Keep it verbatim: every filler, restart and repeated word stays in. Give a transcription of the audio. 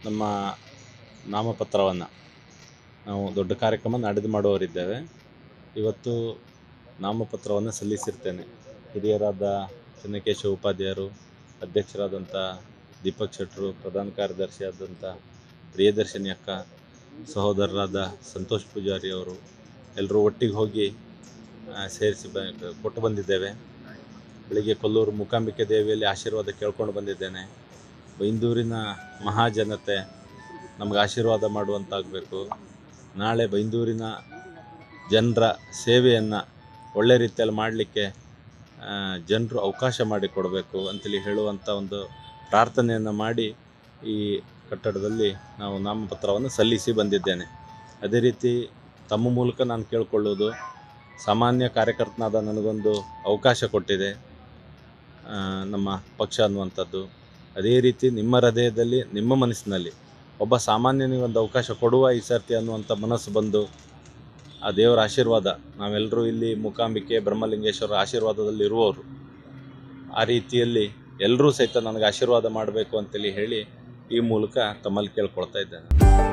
ನಮ್ಮ ನಾಮಪತ್ರವನ್ನು ನಾವು ದೊಡ್ಡ ಕಾರ್ಯಕ್ರಮ ನಡೆದು ಮಾಡುವವರಿದ್ದೇವೆ. ಇವತ್ತು ನಾಮಪತ್ರವನ್ನು ಸಲ್ಲಿಸಿರ್ತೇನೆ. ಹಿರಿಯರಾದ ಚೆನ್ನಕೇಶವ ಉಪಾಧ್ಯಾಯರು, ಅಧ್ಯಕ್ಷರಾದಂಥ ದೀಪಕ್ ಶೆಟ್ಟರು, ಪ್ರಧಾನ ಕಾರ್ಯದರ್ಶಿ ಆದಂಥ ಪ್ರಿಯದರ್ಶಿನಿ ಅಕ್ಕ, ಸಹೋದರರಾದ ಸಂತೋಷ್ ಪೂಜಾರಿ ಅವರು ಎಲ್ಲರೂ ಒಟ್ಟಿಗೆ ಹೋಗಿ ಸೇರಿಸಿ ಬ ಕೊಟ್ಟು ಬಂದಿದ್ದೇವೆ. ಬೆಳಿಗ್ಗೆ ಕೊಲ್ಲೂರು ಮೂಕಾಂಬಿಕೆ ದೇವಿಯಲ್ಲಿ ಆಶೀರ್ವಾದ ಕೇಳ್ಕೊಂಡು ಬಂದಿದ್ದೇನೆ. ಬೈಂದೂರಿನ ಮಹಾಜನತೆ ನಮಗೆ ಆಶೀರ್ವಾದ ಮಾಡುವಂತಾಗಬೇಕು. ನಾಳೆ ಬೈಂದೂರಿನ ಜನರ ಸೇವೆಯನ್ನು ಒಳ್ಳೆ ರೀತಿಯಲ್ಲಿ ಮಾಡಲಿಕ್ಕೆ ಜನರು ಅವಕಾಶ ಮಾಡಿಕೊಡಬೇಕು ಅಂತೇಳಿ ಹೇಳುವಂಥ ಒಂದು ಪ್ರಾರ್ಥನೆಯನ್ನು ಮಾಡಿ ಈ ಕಟ್ಟಡದಲ್ಲಿ ನಾವು ನಾಮಪತ್ರವನ್ನು ಸಲ್ಲಿಸಿ ಬಂದಿದ್ದೇನೆ. ಅದೇ ರೀತಿ ತಮ್ಮ ಮೂಲಕ ನಾನು ಕೇಳಿಕೊಳ್ಳೋದು, ಸಾಮಾನ್ಯ ಕಾರ್ಯಕರ್ತನಾದ ನನಗೊಂದು ಅವಕಾಶ ಕೊಟ್ಟಿದೆ ನಮ್ಮ ಪಕ್ಷ ಅನ್ನುವಂಥದ್ದು. ಅದೇ ರೀತಿ ನಿಮ್ಮ ಹೃದಯದಲ್ಲಿ, ನಿಮ್ಮ ಮನಸ್ಸಿನಲ್ಲಿ ಒಬ್ಬ ಸಾಮಾನ್ಯನಿಗೆ ಒಂದು ಅವಕಾಶ ಕೊಡುವ ಈ ಸರ್ತಿ ಅನ್ನುವಂಥ ಮನಸ್ಸು ಬಂದು ಆ ದೇವರ ಆಶೀರ್ವಾದ, ನಾವೆಲ್ಲರೂ ಇಲ್ಲಿ ಮೂಕಾಂಬಿಕೆ ಬ್ರಹ್ಮಲಿಂಗೇಶ್ವರ ಆಶೀರ್ವಾದದಲ್ಲಿ ಇರುವವರು, ಆ ರೀತಿಯಲ್ಲಿ ಎಲ್ಲರೂ ಸಹಿತ ನನಗೆ ಆಶೀರ್ವಾದ ಮಾಡಬೇಕು ಅಂತೇಳಿ ಹೇಳಿ ಈ ಮೂಲಕ ತಮ್ಮಲ್ಲಿ ಕೇಳ್ಕೊಳ್ತಾ ಇದ್ದೇನೆ.